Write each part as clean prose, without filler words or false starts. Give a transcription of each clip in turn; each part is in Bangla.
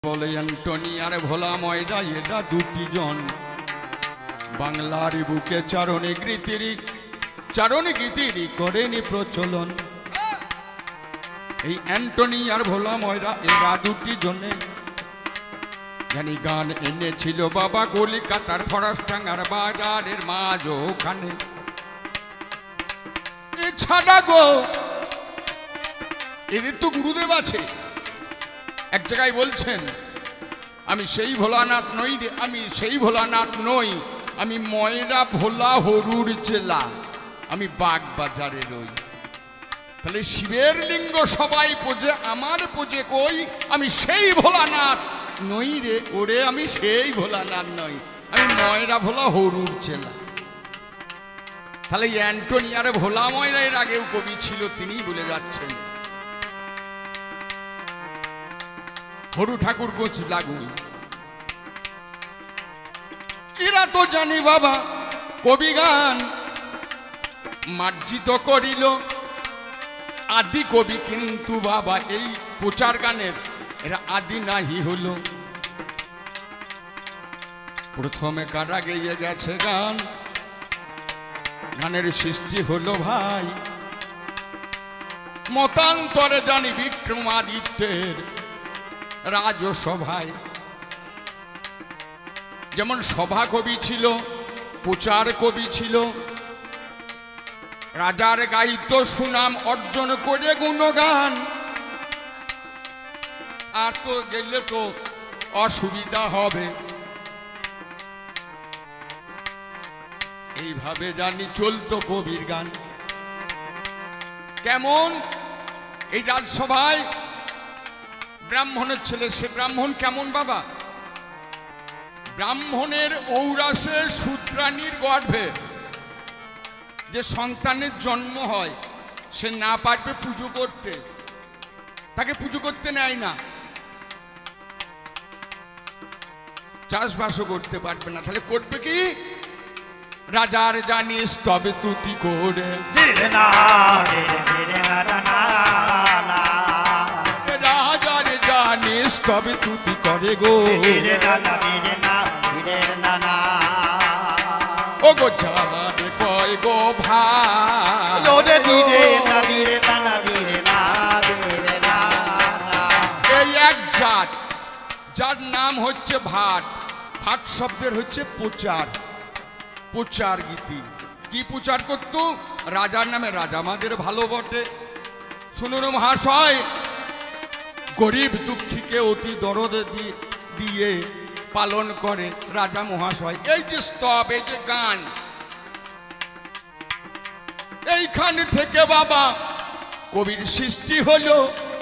বলে অ্যান্টনি আর ভোলা ময়রা এরা দুটি জন বাংলার বুকে চারণে গীতিরি করেনি প্রচলন। এই অ্যান্টনি আর ভোলা ময়রা এরা দুটি জনে জানি গান এনেছিল বাবা কলিকাতার ফরাসডাঙ্গার বাজারের মাঝ ওখানে। এছাড়া গো এদের তো গুরুদেব আছে। এক জায়গায় বলছেন, আমি সেই ভোলানাথ নই রে, আমি সেই ভোলানাথ নই, আমি ময়রা ভোলা হরুর চেলা, আমি বাগবাজারে রই। তাহলে শিবের লিঙ্গ সবাই পোজে, আমার পোজে কই, আমি সেই ভোলানাথ নই রে, ওরে আমি সেই ভোলানাথ নই, আমি ময়রা ভোলা হরুর চেলা। তাহলে অ্যান্টনি আর ভোলা ময়রা এর আগেও কবি ছিল, তিনি বলে যাচ্ছেন হরু ঠাকুর গোছ লাগুই। এরা তো জানি বাবা কবি গান মার্জিত করিল আদি কবি, কিন্তু বাবা এই প্রচার গানের এরা আদি নাহি হলো। প্রথমে কারা গেয়ে গেছে গান, গানের সৃষ্টি হলো ভাই মতান্তরে জানি বিক্রমাদিত্যের রাজসভায়। যেমন সভা কবি ছিল, প্রচার কবি ছিল, রাজার গাইতো সুনাম অর্জন করে গুণগান। আর তো গেলে তো অসুবিধা হবে। এইভাবে জানি চলতো কবির গান। কেমন এই রাজসভায় ব্রাহ্মণের ছেলে, সে ব্রাহ্মণ কেমন বাবা? ব্রাহ্মণের ঔরাসে শূদ্রাণীর গর্ভে যে সন্তানের জন্ম হয়, সে না পারবে পুজো করতে, তাকে পুজো করতে নেয় না, চাষবাসও করতে পারবে না। তাহলে করবে কি? রাজার জানিস তবে তুতি করে রাজার জানিস তবে তুতি করে গো, ও গো যাবে কয় গো ভাই, এই এক জাত, যার নাম হচ্ছে ভাট। ভাট শব্দের হচ্ছে প্রচার, প্রচার গীতি। কি প্রচার করত? রাজার নামে। রাজা আমাদের ভালো বটে, শুনুন মহাশয়, গরিব দুঃখীকে অতি দরদ দিয়ে পালন করে রাজা মহাশয়। এই যে স্তব, এই যে গান, এইখান থেকে বাবা কবির সৃষ্টি হলো।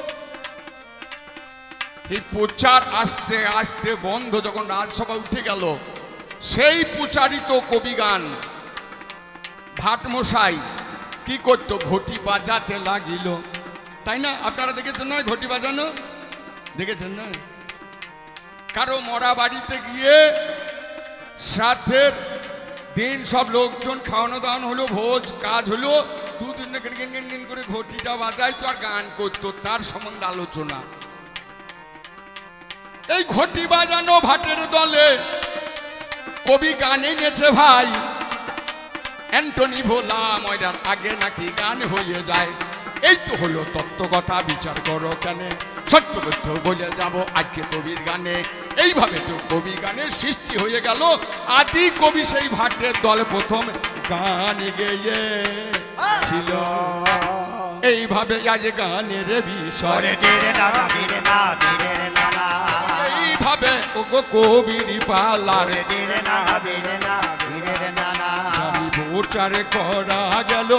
এই প্রচার আস্তে আস্তে বন্ধ যখন রাজসভা উঠে গেল, সেই প্রচারিত কবি গান ভাট মশাই কি করতো? ঘটি বাজাতে লাগিল, তাই না? আপনারা দেখেছেন না ঘটি বাজানো? দেখেছেন না? কারো মরা বাড়িতে গিয়ে শ্রাদ্ধের দিন সব লোকজন খাওয়ানো দাওয়ানো হলো, ভোজ কাজ হলো, দুদিন করে ঘটিটা বাজাইতো আর গান করতো, তার সম্বন্ধে আলোচনা। এই ঘটি বাজানো ভাটের দলে কবি গান এনেছে ভাই। অ্যান্টনি ভোলা ময়রার আগে নাকি গান হয়ে যায়। এই তো হলো তত্ত্ব কথা, বিচার করো কেন, সত্য তথ্য বলে যাব আজকে কবির গানে। এইভাবে তো কবি গানের সৃষ্টি হয়ে গেল। আদি কবি সেই ভাটের দল প্রথম গান গেয়েছিল। এইভাবে আজ গানের বিষয়, এইভাবে কবির পালার প্রচার করা গেল।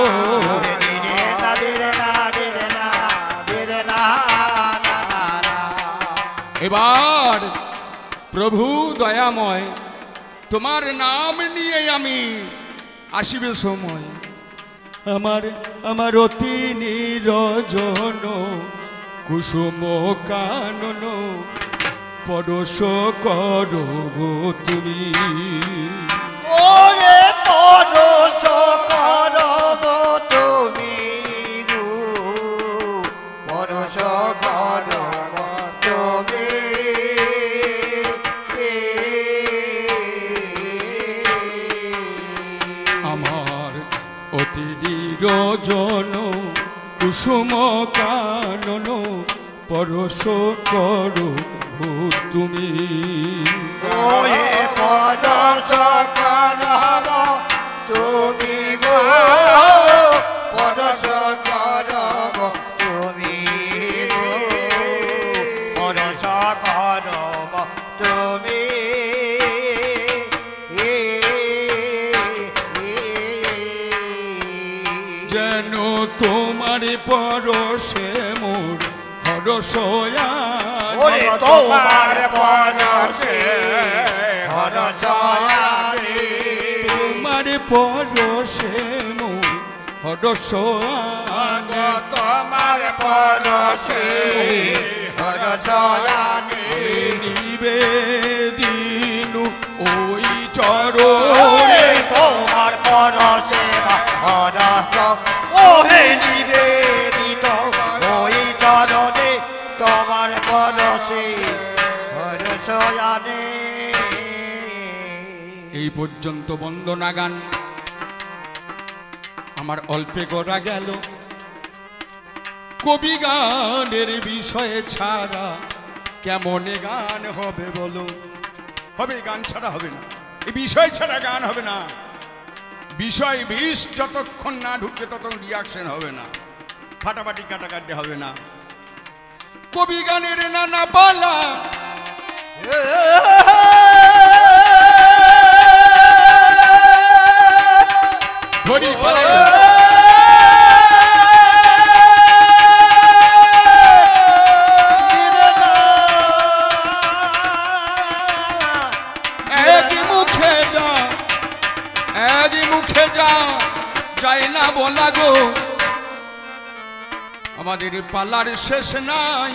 এবার প্রভু দয়াময়, তোমার নাম নিয়ে আমি আসিবে সময়, আমার অতি নিরজন কুসুম কানন পরশ করো গো তুমি, ওরে পরশ করো গো তুমি, পরশ করো তুমি। বিলোচন কুসুম কানন পরশ করো তুমি। ওয়ে পরশ করব তুমি গো, পরশ করব তুমি গো, পরশ করব তুমি। যেন তোমার পরশে মোর হরসয়া, ওরে তোমার পরশে হরসয়ারে, তোমার পরশে মোর হরসয়া, তোমার পরশে হরসয়ারে, নিবেদিনু ওই চরণে তোমার পরশে হরস, ওহে নিবেদিত ওই চরণে তোমার পরশে হরসয়ারে। এই পর্যন্ত বন্দনা গান আমার অল্পে করা গেল। কবি গানের বিষয়ে ছাড়া কেমনে গান হবে বলো? হবে, গান ছাড়া হবে না, এই বিষয় ছাড়া গান হবে না। বিষয় বিষ যতক্ষণ না ঢুকবে ততক্ষণ রিয়াকশন হবে না, ফাটাফাটি কাটাকাটি হবে না। কবি গানের নানা পালা ধরি পালা মুখে যা যায় না বলা গো, আমাদের পালার শেষ নাই।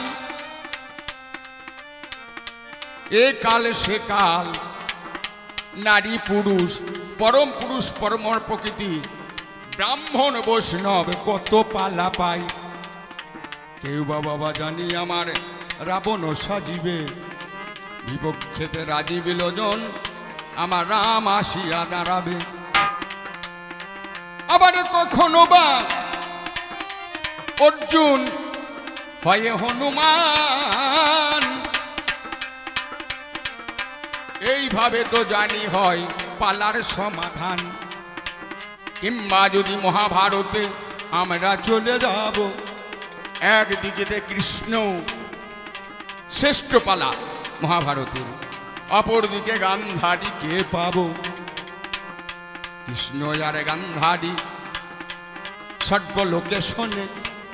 এ কাল সে কাল, নারী পুরুষ, পরম পুরুষ পরমর প্রকৃতি, ব্রাহ্মণ বৈষ্ণব কত পালা পাই। কেউ বা বাবা জানি আমার রাবণ সাজিবে, বিপক্ষেতে রাজীব লোজন আমার রাম আসিয়া দাঁড়াবে। আবার কখনো বা অর্জুন হয় হনুমান, এইভাবে তো জানি হয় পালার সমাধান। কিংবা যদি মহাভারতে আমরা চলে যাব, একদিকে কৃষ্ণ শ্রেষ্ঠ পালা মহাভারতের, অপরদিকে গান্ধারীকে পাবো। কৃষ্ণ আর গান্ধারী সর্বলোকে শোনে,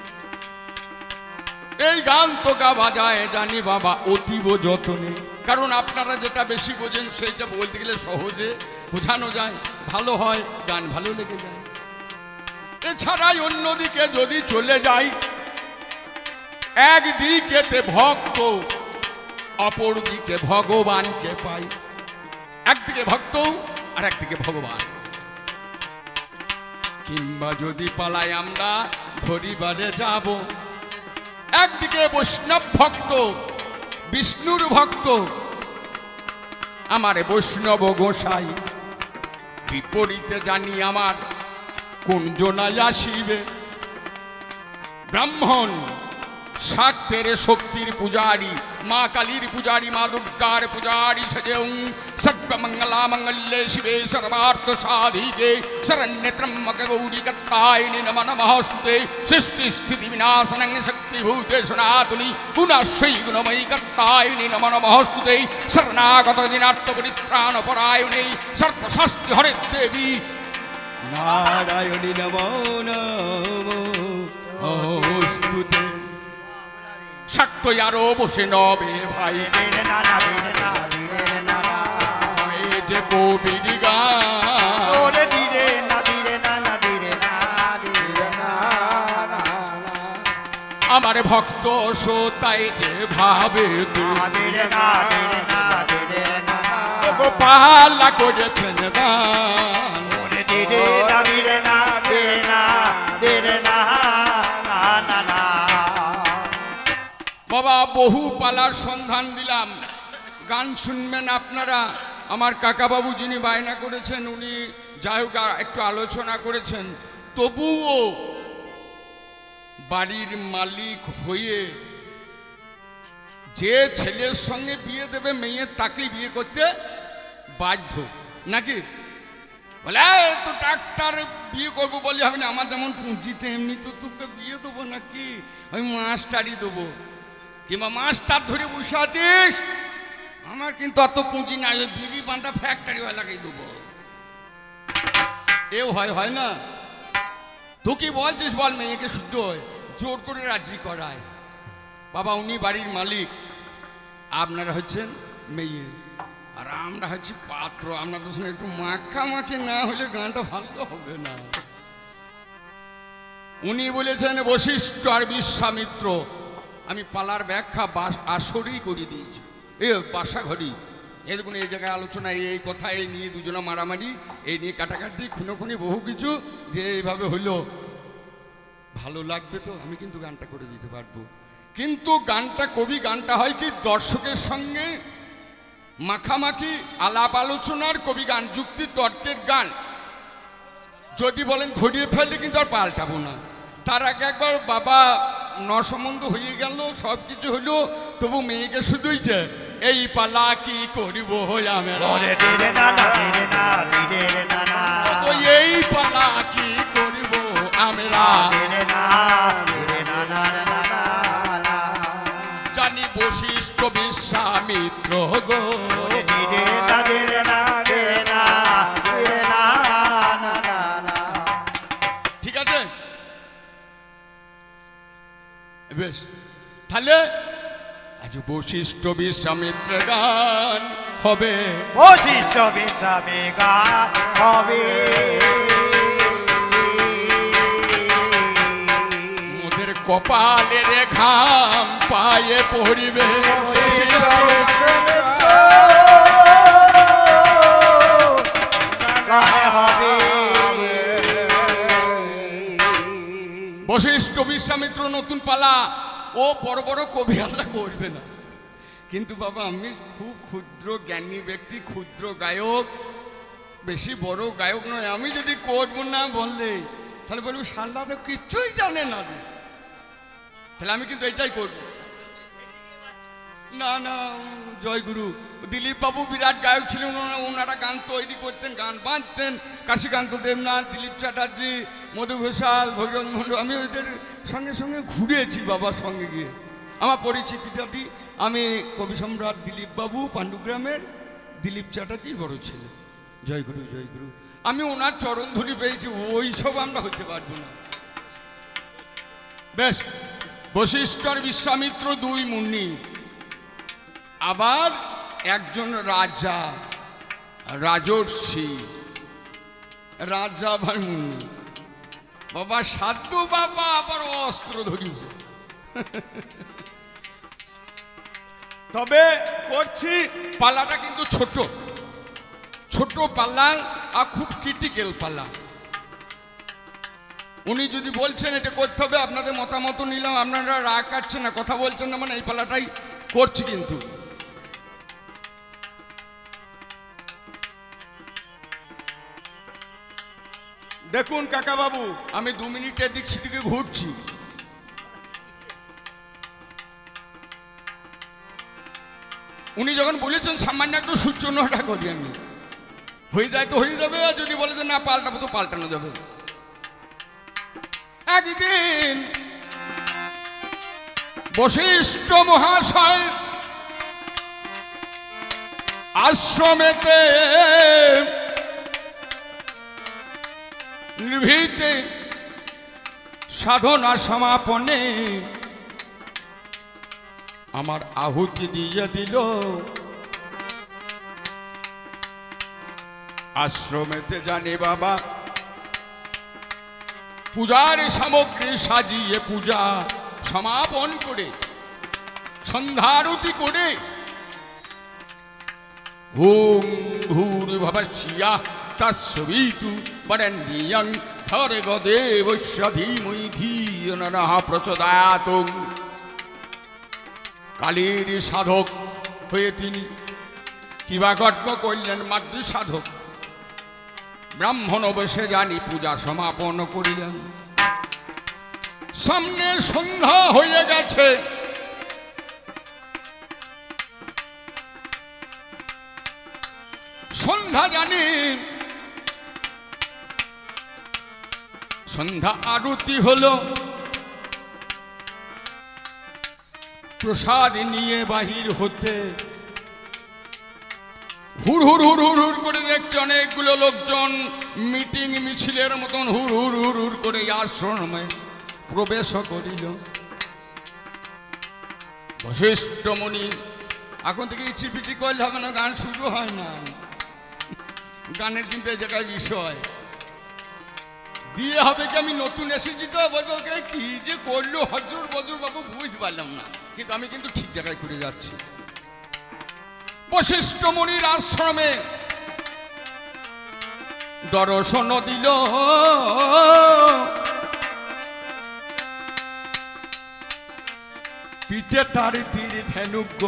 এই গান তো গাওয়া যায় জানি বাবা অতীব যতনে। কারণ আপনারা যেটা বেশি বোঝেন সেইটা বলতে গেলে সহজে বোঝানো যায়, ভালো হয়, গান ভালো লেগে যায়। এছাড়াই অন্যদিকে যদি চলে যাই, একদিকেতে ভক্ত অপর দিকে ভগবানকে পাই। একদিকে ভক্ত আর একদিকে ভগবান। কিংবা যদি পালাই আমরা ধরিবারে যাব, একদিকে বৈষ্ণব ভক্ত বিষ্ণুর ভক্ত আমার বৈষ্ণব গোসাই, বিপরীতে জানি আমার কোন জনায় আসিবে। ব্রাহ্মণ শাক্তের শক্তির পূজারী, মা কালীর পূজারী, মা দুর্গার পূজারী সজেউ সর্বমঙ্গলা মঙ্গল্যে শিবে সর্বার্থ সাধিকে শরণ্যে ত্র্যম্বকে গৌরী কাত্যায়নি নমঃ নমঃস্তুতে। সৃষ্টি স্থিতি বিনাশনং শক্তিভূতে সনাতনী গুণাশ্রয়ী গুণময়ী কাত্যায়নি নমঃ নমঃস্তুতে। শরণাগত দিনার্থ পরিত্রাণ পরায়ণে সর্বশাস্তি হরে দেবী নারায়ণী নমো নমস্তুতে। শাক্ত আরো বসে নবে ভাই যে কবির গান, আমার ভক্ত শ্রোতায় যে ভাবে পালা করেছেন গান। বাবা বহু পালার সন্ধান দিলাম, গান শুনবেন আপনারা। আমার কাকাবাবু যিনি বায়না করেছেন উনি যাই হোক একটু আলোচনা করেছেন, তবুও বাড়ির মালিক হয়ে যে ছেলের সঙ্গে বিয়ে দেবে মেয়ে তাকেই বিয়ে করতে বাধ্য নাকি? বলে তো ডাক্তার বিয়ে করবো বলে হবে না, আমার যেমন পুঁজিতে এমনি তো তোকে বিয়ে দেবো নাকি, আমি মাস্টারই দেবো। কিংবা মাস্টার ধরে বসে আছিস, আমার কিন্তু অত পুঁজি নাই, ওই বিড়ি বাঁধা ফ্যাক্টরিওয়ালাকেই দেবো। এও হয় না? তো কি বলছিস বল, মেয়েকে শুদ্ধ হয় জোর করে রাজি করায়। বাবা উনি বাড়ির মালিক, আপনারা হচ্ছেন মেয়ে, আর আমরা হচ্ছি পাত্র। আপনাদের সঙ্গে একটু মাখামাখি না হলে গানটা ভালো হবে না। উনি বলেছেন বশিষ্ঠ আর বিশ্বামিত্র। আমি পালার ব্যাখ্যা আসরেই করে দিয়েছি, বাসা ঘড়ি এরকম এই জায়গায় আলোচনা, এই কথা, এই নিয়ে দুজনে মারামারি, এই নিয়ে কাটাকাটি, খুনোখুনি, বহু কিছু, যে এইভাবে হইলো ভালো লাগবে তো আমি কিন্তু গানটা করে দিতে পারবো। কিন্তু গানটা কবি গানটা হয় কি দর্শকের সঙ্গে মাখামাখি আলাপ আলোচনার কবি গান, যুক্তি তর্কের গান। যদি বলেন ধরিয়ে ফেললে কিন্তু আর পাল্টাবো না। তার আগে একবার বাবা নসম্বন্ধ হয়ে গেল, সব কিছু হইলো, তবু মেয়েকে শুধুই যে এই পালা কি করিব এই পালা কি করিব আমরা, জানি বশিষ্ঠ বিশ্বামিত্র গো। ঠিক আছে বেশ, তাহলে আজ বশিষ্ঠ বিশ্বামিত্র গান হবে, বশিষ্ঠ বিশ্বামিত্র গান হবে। মোদের কপালের ঘাম পায়ে পড়িবে, বশিষ্ঠ বিশ্বামিত্র নতুন পালা। ও বড় বড় কবি আল্লাহ করবে না, কিন্তু বাবা আমি খুব ক্ষুদ্র জ্ঞানী ব্যক্তি, ক্ষুদ্র গায়ক, বেশি বড় গায়ক নয়। আমি যদি করবো না বললে তাহলে বলবো সাল্লা তো কিচ্ছুই জানে না, তাহলে আমি কিন্তু এটাই করবো না। না জয়গুরু, দিলীপ বাবু বিরাট গায়ক ছিলেন, ওনারা গান তৈরি করতেন, গান বাঁধতেন, কাশীকান্ত দেবনাথ, দিলীপ চ্যাটার্জি, মধু ঘোষাল, ভৈরব মন্ডল। আমি ওদের সঙ্গে সঙ্গে ঘুরেছি বাবার সঙ্গে গিয়ে, আমার পরিচিতিটা দিই। আমি কবি সম্রাট দিলীপ বাবু পাণ্ডুগ্রামের, দিলীপ চ্যাটার্জির বড় ছেলে। জয়গুরু জয়গুরু, আমি ওনার চরণ ধরি পেয়েছি, ওই সব আমরা হতে পারবো না। বেশ, বশিষ্ঠ আর বিশ্বামিত্র দুই মুন্নি, আবার একজন রাজা, রাজর্ষি, রাজা আবার মুন্নি। বাবা সাধু বাবা আবার অস্ত্র ধরিয়েছে। তবে করছি পালাটা কিন্তু ছোট ছোট পালা, আর খুব ক্রিটিক্যাল পালা। উনি যদি বলছেন এটা করতে হবে, আপনাদের মতামত নিলাম, আপনারা রাগ কাটছেন না, কথা বলছেন না, মানে এই পালাটাই করছি। কিন্তু দেখুন কাকা বাবু, আমি 2 মিনিট এদিক সেদিকে ঘুরছি। উনি যখন বলেছেন সামান্য একটু সূচনাটা করি, আমি হয়ে যায় তো হয়ে যাবে, আর যদি বলে যে না পাল্টাবো তো পাল্টানো যাবে। একদিন বশিষ্ঠ মহাশয় আশ্রমেতে নিভৃতে সাধনা সমাপনে আমার আহুতি দিয়ে দিল। আশ্রমেতে জানি বাবা পূজার সামগ্রী সাজিয়ে পূজা সমাপন করে সন্ধ্যারতি করে ওম ভূরি ভবস্যা তস্বিতু বরেণ্যং ভর্গো দেবস্য ধীমহি ধিয়ো ন নঃ প্রচোদয়াৎ। কালীর সাধক হয়ে তিনি কিবা কর্ম করলেন, মাতৃ সাধক ব্রাহ্মণ বসে জানি পূজা সমাপন করিলেন। সামনে সন্ধ্যা হয়ে গেছে। সন্ধ্যা জানি সন্ধ্যা আরতি হলো, প্রসাদ নিয়ে বাহির হতে হুড় হুড় হুড় হুড় হুড় করে দেখছে অনেকগুলো লোকজন মিটিং মিছিলের মতন হুড় হুড় হুড় হুড় করে আশ্রমে প্রবেশ করিল। বশিষ্ঠ মুনি এখন থেকে ইচিপিচি করলে হবে না, গান শুরু হয় না। গানের কিন্তু এই জায়গায় বিষয় দিয়ে হবে কি, আমি নতুন এসেছি তো বলবো কি যে করলো হজুর বজুর বাবু বুঝতে পারলাম না, কিন্তু আমি কিন্তু ঠিক জায়গায় করে যাচ্ছি। বশিষ্ঠ মুনির আশ্রমে দর্শন দিল, পিঠে তার তীর ধেনুজ্ঞ,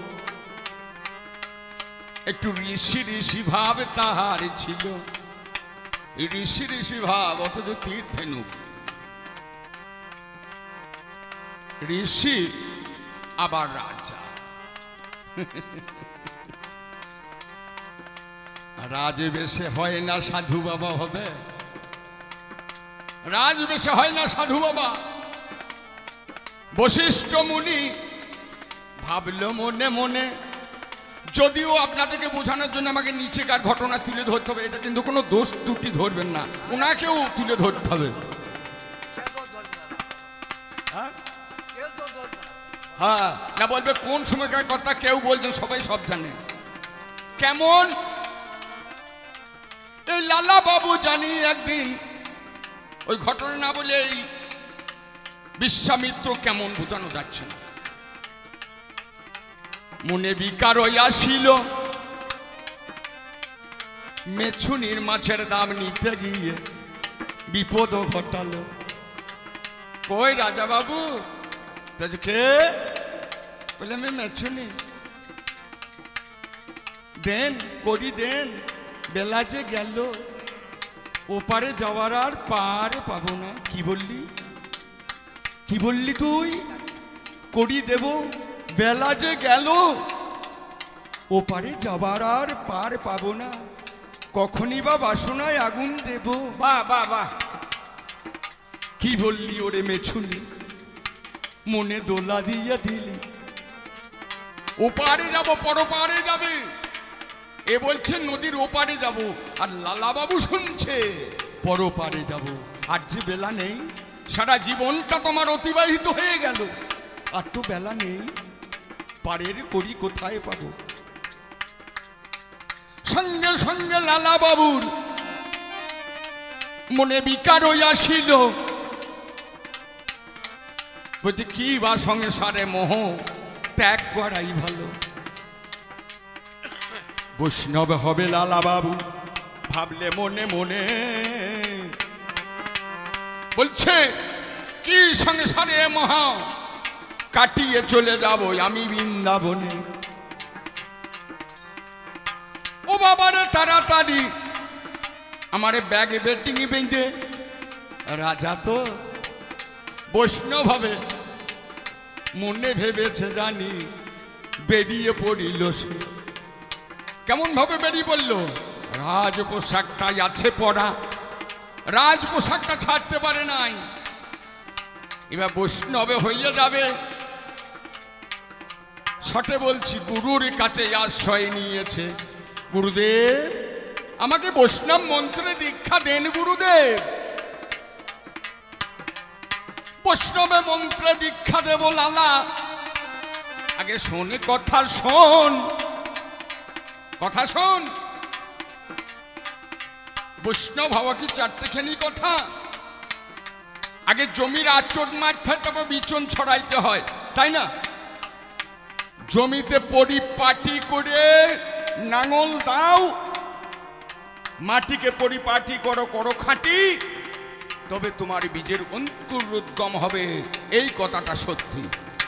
একটু ঋষি ঋষি ভাব তাহার ছিল। ঋষি ঋষি ভাব অথচ তীর ধেনুক। ঋষি আবার রাজা। রাজবেশে হয় না সাধু বাবা হবে, রাজবেশে হয় না সাধু বাবা। বশিষ্ঠ মুনি ভাবল মনে মনে, যদিও আপনাদেরকে বোঝানোর জন্য আমাকে নিচেকার ঘটনা তুলে ধরতে হবে, এটা কিন্তু কোনো দোষ ত্রুটি ধরবেন না, ওনাকেও তুলে ধরতে হবে। হ্যাঁ না বলবে কোন সময়কার কথা কেউ বলছেন, সবাই সব জানে। কেমন এই লালা বাবু জানি একদিন, ওই ঘটনা না বলে এই বিশ্বামিত্র কেমন বোঝানো যাচ্ছে না। মনে বিকার আসিল, মেছুনির মাছের দাম নিতে গিয়ে বিপদ ঘটালো। কই রাজা বাবু কে বলে, আমি মেছুনি, দেন করি দেন, বেলা যে গেল, ওপারে যাওয়ার আর পার পাবো না। কি বললি, কি বললি তুই? করি দেব, বেলা যে গেল, ওপারে যাবার আর পার পাবো না, কখনই বা বাসনায় আগুন দেব। বাহ বাহ বাহ, কি বললি ওরে মেছুনি, মনে দোলা দিয়ে দিলি। ওপারে যাব, পরপারে যাবে, এ বলছে নদীর ওপারে যাব, আর লালা বাবু শুনছে পরপারে যাব। আর যে বেলা নেই, সারা জীবনটা তোমার অতিবাহিত হয়ে গেল, আর তো বেলা নেই, পারের করি কোথায় পাবো। সঙ্গে সঙ্গে লালা বাবুর মনে বিকার আসিল, বলছে কি বা সঙ্গে সারে মোহ ত্যাগ করাই ভালো। বৈষ্ণব হবে লালা বাবু ভাবলে মনে মনে, বলছে কি সংসারে মহা কাটিয়ে চলে যাব আমি বৃন্দাবনে। ও বাবারে তাড়াতাড়ি আমারে ব্যাগে বেটিং বেঁধে, রাজা তো বৈষ্ণব হবে মনে ভেবেছে জানি, বেরিয়ে পড়িল সে। কেমন ভাবে বেরিয়ে পড়ল? রাজ পোশাকটাই আছে পরা, রাজ পোশাকটা ছাড়তে পারে নাই, এবার বৈষ্ণবে হইয়া যাবে। শটে বলছি গুরুর কাছে আশ্রয় নিয়েছে। গুরুদেব আমাকে বৈষ্ণব মন্ত্রে দীক্ষা দেন গুরুদেব। বৈষ্ণবে মন্ত্রে দীক্ষা দেব লালা, আগে শোনে কথা শোন, কথা শোন। বৈষ্ণব হওয়া কি চারটেখানি কথা? আগে জমির আচর মারতে, তারপর বিচন ছড়াইতে হয়, তাই না? জমিতে পরিপাটি করে নাঙল দাও, মাটিকে পরিপাটি করো, করো খাঁটি, তবে তোমার বীজের অঙ্কুরোদ্গম হবে। এই কথাটা সত্যি।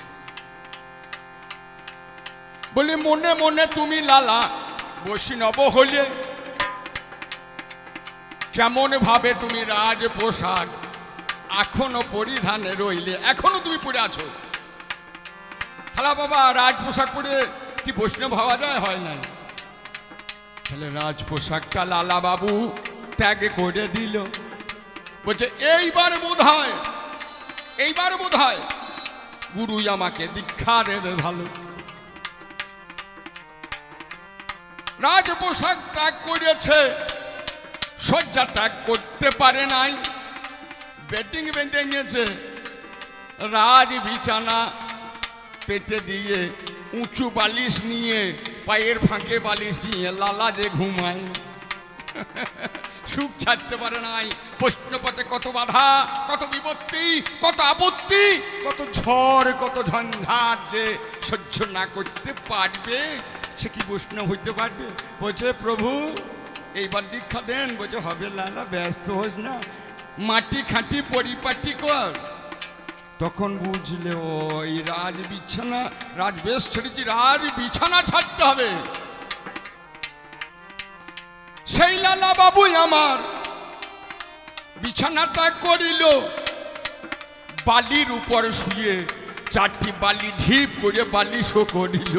বলে মনে মনে তুমি লালা বৈষ্ণব হলে, কেমন ভাবে তুমি রাজ পোশাক এখনো পরিধানে রইলে, এখনো তুমি পরে আছো। তাহলে বাবা রাজ পোশাক পরে কি বৈষ্ণব হওয়া যায়? হয় নাই। তাহলে রাজ পোশাকটা লালা বাবু ত্যাগ করে দিল। বলছে এইবার বোধ হয় গুরু আমাকে দীক্ষা দেবে ভালো। রাজ পোশাক ত্যাগ করেছে, শয্যা ত্যাগ করতে পারে নাই। বেটিং বেঁধে নিয়েছে, রাজ বিছানা পেতে দিয়ে উঁচু বালিশ নিয়ে, পায়ের ফাঁকে বালিশ নিয়ে লালা যে ঘুমায়, সুখ ছাড়তে পারে নাই। বৈষ্ণবপথে কত বাধা, কত বিপত্তি, কত আপত্তি, কত ঝড়, কত ঝঞ্ঝাট যে সহ্য না করতে পারবে, সে কি বৈষ্ণব হইতে পারবে? বলছে প্রভু এইবার দীক্ষা দেন। বলছে হবে লালা, ব্যস্ত হোস না, মাটি খাঁটি পরিপাটি কর। তখন বুঝলে ওই রাজ বিছানা, রাজ বেশ ছেড়েছি, রাজ বিছানা ছাড়তে হবে। সেই লালা বাবুই আমার বিছানাটা করিল, বালির উপর শুয়ে 4টি বালি ঢিপ করে বালিশও করিল।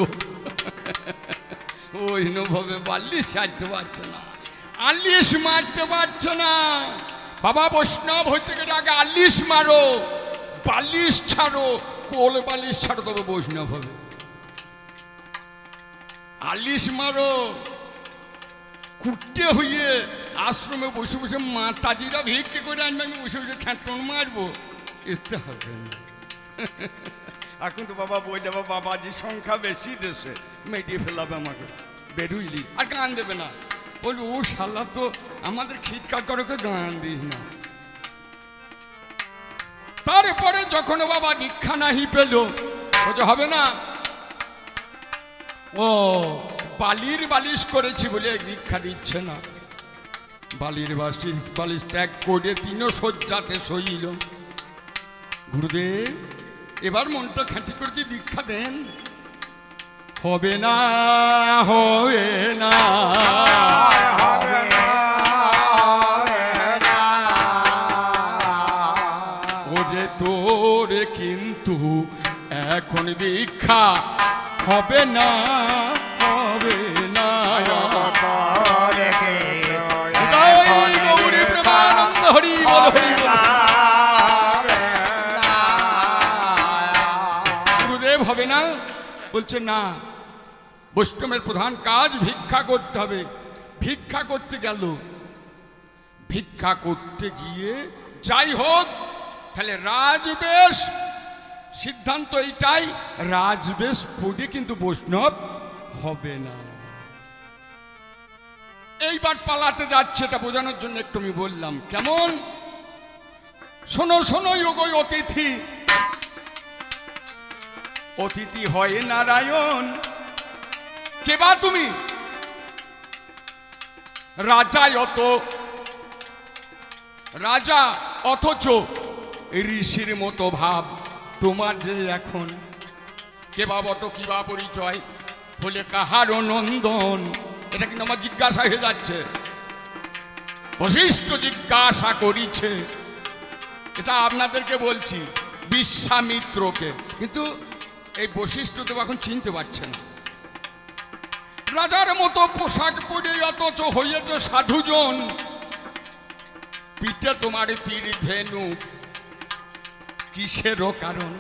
বৈষ্ণবভাবে বালিশ ছাড়তে পারছে না, আলিশ মারতে পারছে না। বাবা বৈষ্ণব হইতে গেলে আগে আলিশ মারো, বালিশ ছাড়ো, কোল বালিশ ছাড়ো, তবে বৈষ্ণব হবে। আলিশ মারো, কুটে হইয়ে আশ্রমে বসে বসে মাতাজিরা ভিক্ষে করে আনবে, আমি বসে বসে খ্যাটন মারবো, এতে হবে না। এখন তো বাবা বললে বাবাজি সংখ্যা বেশি দেশে, মেটিয়ে ফেলাবে আমাকে, বেরুইলি আর গান দেবে না। বলবো ও শালা তো আমাদের খিটকাট করে গান দিস না। তারপরে যখন বাবা দীক্ষা নাহি পেল, বলছে হবে না, ও বালির বালিশ করেছি বলে দীক্ষা দিচ্ছে না। বালির বালিশ ত্যাগ করে 3 শয্যাতে শইল। গুরুদেব এবার মনটা খাঁটি করে দীক্ষা দেন। হবে না, হবে না, ওরে তোরে কিন্তু এখন দীক্ষা হবে না, হবে না। গৌরী প্রেমানন্দ হরি বল, হরি বল। গুরুদেব হবে না, বলছে না, বৈষ্ণবের প্রধান কাজ ভিক্ষা করতে হবে। ভিক্ষা করতে গেল, ভিক্ষা করতে গিয়ে যাই হোক, তাহলে রাজবেশ, সিদ্ধান্ত এইটাই, রাজবেশ পড়ে কিন্তু বৈষ্ণব হবে না। এইবার পালাতে যাচ্ছে, এটা বোঝানোর জন্য একটু আমি বললাম। কেমন? শোনো শোনো যোগই অতিথি, অতিথি হয় নারায়ণ। কেবা তুমি? রাজা অথচ ঋষির মতো ভাব তোমার যে এখন। কেবা বট কিবা পরিচয়, বলে কাহার নন্দন। এটা কিন্তু আমার জিজ্ঞাসা হয়ে যাচ্ছে, বশিষ্ঠ জিজ্ঞাসা করিছে। এটা আপনাদেরকে বলছি, বিশ্বামিত্রকে, কিন্তু এই বশিষ্ঠ দেব এখন চিনতে পারছে না। রাজার মতো পোশাক পরে অথচ হইয়াছে সাধুজন, পিঠে তোমার তীর ধেনু, কিসেরও কারণ?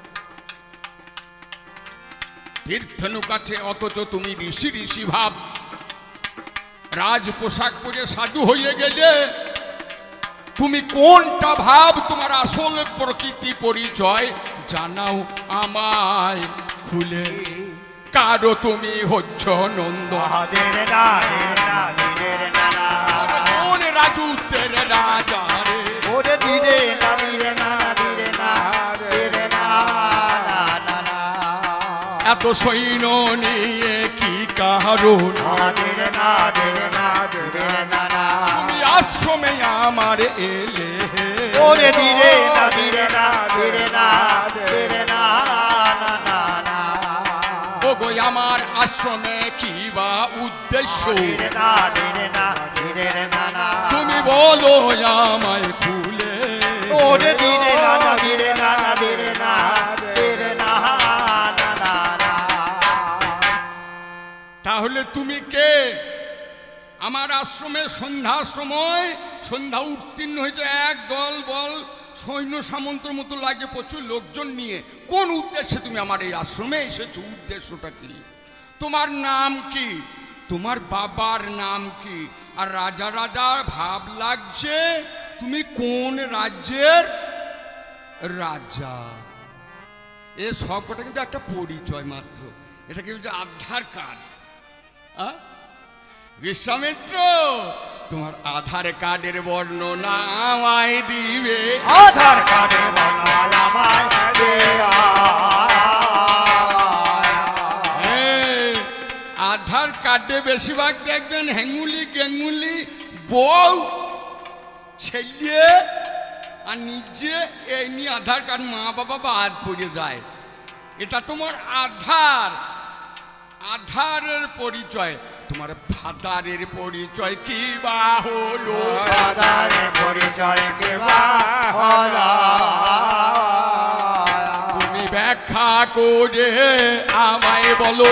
তীর্থনু কাছে অথচ তুমি ঋষি ঋষি ভাব। রাজ পোশাক পরে সাধু হয়ে গেলে তুমি কোনটা ভাব, তোমার আসল প্রকৃতি পরিচয় জানাও আমায় খুলে। কারো তুমি হচ্ছ নন্দ, কোন রাজু তেরে রাজা রে, এত সৈন্য নিয়ে কি কারণ? তুমি আশ্রমে আমার এলে, ওগো আমার আশ্রমে কি বা উদ্দেশ্য? তুমি বলো আমায় খুলে। ওরে দিরে না না দিরে না না দিরে না দিরে না না না না। তাহলে তুমি কে? আমার আশ্রমে সন্ধ্যার সময় সন্ধ্যা উত্তীর্ণ হয়েছে, এক দল বল সৈন্য সামন্তর মতো লাগে প্রচুর লোকজন নিয়ে। কোন উদ্দেশ্যে তুমি আমার এই আশ্রমে এসেছো? উদ্দেশ্যটা কি? তোমার নাম কি? তোমার বাবার নাম কি? আর রাজা রাজার ভাব লাগছে, তুমি কোন রাজ্যের রাজা? এ সবকটা কিন্তু একটা পরিচয় মাত্র, এটা কিন্তু আধার কার্ড। বিশ্বামিত্র, তোমার আধার কার্ডের বর্ণনা আমায় দিবে। আধার কার্ডের বর্ণনা আমায় দেয়া। আধার কার্ডে বেশিরভাগ দেখবেন হেঙ্গুলি গেঙ্গুলি বউ ছেলে আর নিজে এই নিয়ে আধার কার্ড মা বাবা বাদ পড়ে যায়। এটা তোমার আধার, আধারের পরিচয়। তোমার ফাদারের পরিচয় কি বা হলো? ফাদারের পরিচয় কি বা হলো? তুমি ব্যাখ্যা করে আমায় বলো।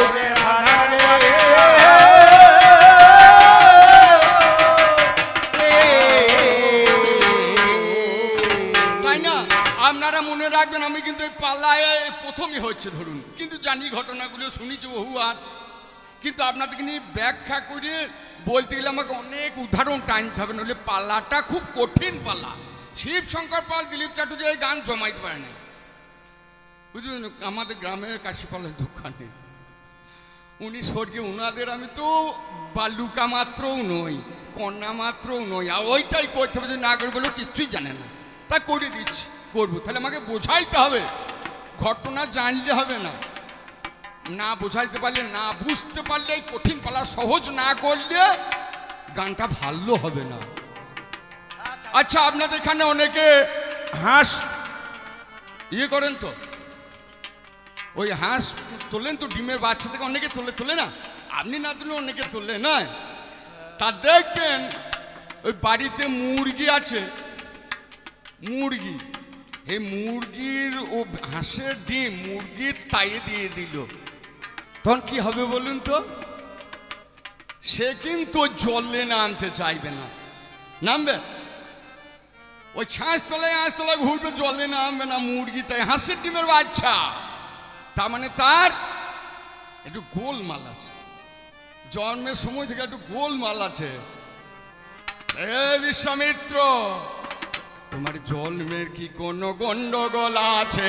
তাই না? আপনারা মনে রাখবেন, আমি কিন্তু এই পাল্লায় প্রথমই হচ্ছে ধরুন, কিন্তু জানি ঘটনাগুলো শুনেছি বহুবার, কিন্তু আপনাদেরকে নিয়ে ব্যাখ্যা করে বলতে গেলে আমাকে অনেক উদাহরণ টানতে হবে, নইলে পাল্লাটা খুব কঠিন পাল্লা। শিব শঙ্কর পাল, দিলীপ চ্যাটার্জি এই গান জমাইতে পারে না, বুঝলেন? আমাদের গ্রামে কাশিপালের দোকানে উনি স্বর্গে, উনাদের আমি তো বালুকা মাত্রও নই, কন্যা মাত্রও নই, আর ওইটাই করতে হবে। যদি না করে বলো কিচ্ছুই জানে না, তা করে দিচ্ছি, করবো। তাহলে আমাকে বোঝাইতে হবে, ঘটনা জানলে হবে না। না বোঝাইতে পারলে, না বুঝতে পারলে, এই কঠিন পালা সহজ না করলে গানটা ভালো হবে না। আচ্ছা, আপনাদের এখানে অনেকে হাঁস ইয়ে করেন তো, ওই হাঁস তোলেন তো, ডিমের বাচ্চা থেকে অনেকে তোলে না? আপনি না তুলে অনেকে তোলে না? তা দেখবেন ওই বাড়িতে মুরগি আছে, মুরগি, এই মুরগির ও হাঁসের ডিম মুরগির তাইয়ে দিয়ে দিল, তখন কি হবে বলুন তো? সে কিন্তু জলে নামতে চাইবে না, নামবে ওই ছাঁচ তলায় ঘুরবে, জলে নামবে না। মুরগি তাই হাঁসের ডিমের বাচ্চা, তার মানে তার একটু গোলমাল আছে, জন্মের সময় থেকে একটু গোলমাল আছে। বিশ্বামিত্র, তোমার জন্মের কি কোনো গন্ডগোল আছে?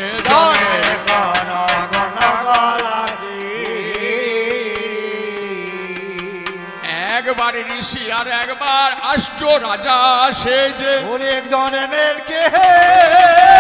একবার ঋষি আর একবার আশ্চর্য রাজা সেজে অনেক জন্মের কে